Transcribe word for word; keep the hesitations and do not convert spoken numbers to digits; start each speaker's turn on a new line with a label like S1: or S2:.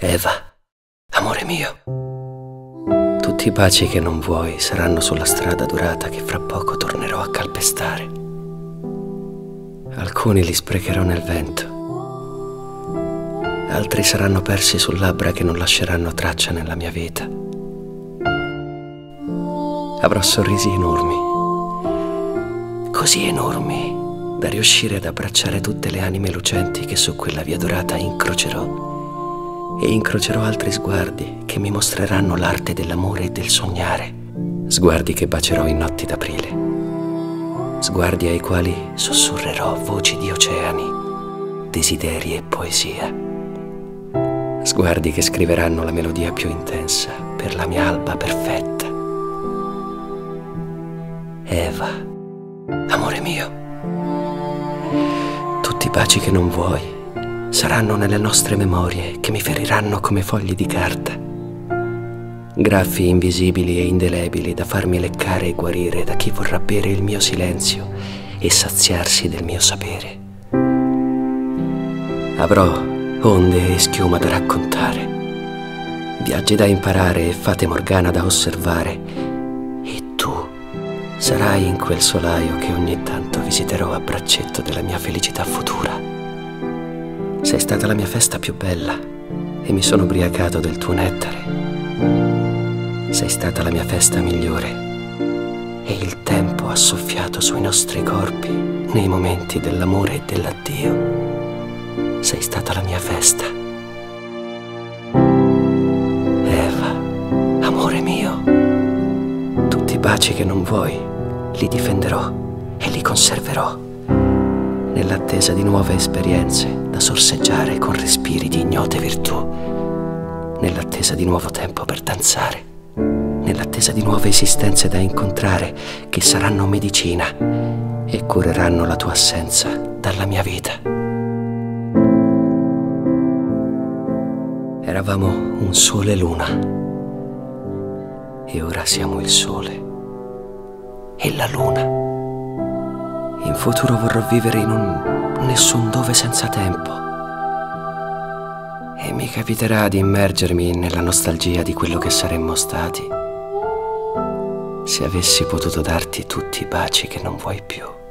S1: Eva, amore mio, tutti i baci che non vuoi saranno sulla strada dorata che fra poco tornerò a calpestare. Alcuni li sprecherò nel vento, altri saranno persi su labbra che non lasceranno traccia nella mia vita. Avrò sorrisi enormi, così enormi da riuscire ad abbracciare tutte le anime lucenti che su quella via dorata incrocerò. E incrocerò altri sguardi che mi mostreranno l'arte dell'amore e del sognare, sguardi che bacerò in notti d'aprile, sguardi ai quali sussurrerò voci di oceani, desideri e poesia, sguardi che scriveranno la melodia più intensa per la mia alba perfetta. Eva, amore mio, tutti i baci che non vuoi saranno nelle nostre memorie che mi feriranno come fogli di carta, graffi invisibili e indelebili da farmi leccare e guarire da chi vorrà bere il mio silenzio e saziarsi del mio sapere. Avrò onde e schiuma da raccontare, viaggi da imparare e fate morgana da osservare, e tu sarai in quel solaio che ogni tanto visiterò a braccetto della mia felicità futura. Sei stata la mia festa più bella e mi sono ubriacato del tuo nettare. Sei stata la mia festa migliore e il tempo ha soffiato sui nostri corpi nei momenti dell'amore e dell'addio. Sei stata la mia festa. Eva, amore mio, tutti i baci che non vuoi li difenderò e li conserverò nell'attesa di nuove esperienze da sorseggiare con respiri di ignote virtù, nell'attesa di nuovo tempo per danzare, nell'attesa di nuove esistenze da incontrare che saranno medicina e cureranno la tua assenza dalla mia vita. Eravamo un sole e luna e ora siamo il sole e la luna. In futuro vorrò vivere in un nessun dove senza tempo e mi capiterà di immergermi nella nostalgia di quello che saremmo stati se avessi potuto darti tutti i baci che non vuoi più.